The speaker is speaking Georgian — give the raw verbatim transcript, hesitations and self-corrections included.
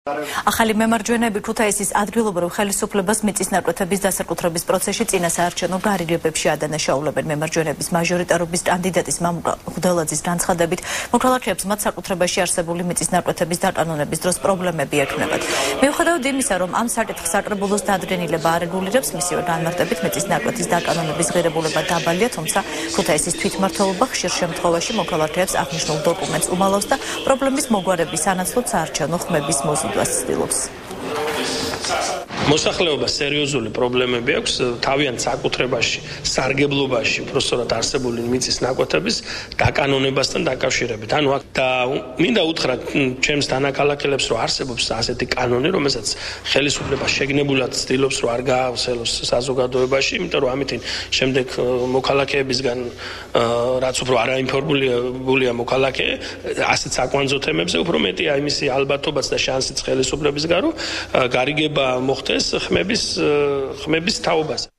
ახალი მემარჯვენეები ქუთაისის ადგილობრივ ხელისუფლებას მიწისნაკვეთების დასაკუთრების პროცესში წინასაარჩევნო გარიგებებში ადანაშაულებენ. მემარჯვენეების მაჟორიტარობის კანდიდატის მამუკა ხუდელაძის განცხადებით, მოქალაქეებს მათ საკუთრებაში არსებული მიწისნაკვეთების დაკანონების დროს პრობლემები ექმნებათ. მიუხედავად იმისა, რომ ამ საკითხს საკრებულოს დადგენილება არ რეგულირებს, მისივე განმარტებით მიწისნაკვეთის დაკანონების ღირებულება დაბალია, თუმცა ქუთაისის თვითმმართველობა ხშირ შემთხვევაში მოქალაქეებს აღნიშნულ დოკუმენტს უმალავს და პრობლემის მოგვარების სანაცვლოდ საარჩევნო ხმების მოზიდვას ცდილობს. მოსახლეობას სერიოზული პრობლემები აქვს თავიანთ საკუთრებაში, სარგებლობაში, უბრალოდ არსებული მიწის ნაკვეთების დაკანონებასთან დაკავშირებით. ანუ აქ და მინდა უთხრა ჩემს დანაკალაკელებს, რომ არსებობს ასეთი კანონი, რომელსაც ხელისუფლება შეგნებულად ცდილობს, რომ არ გაავრცელოს საზოგადოებაში, იმიტომ რომ ამით შემდეგ მოქალაქეებისგან რაც უფრო არაინფორმირებულია მოქალაქე, ასეთ საკვანძო თემებზე უფრო მეტია იმისი ალბათობაც და შანსიც ხელისუფლებისგან, რომ გარიგება მოხდეს ხმების ხმების თაობაზე.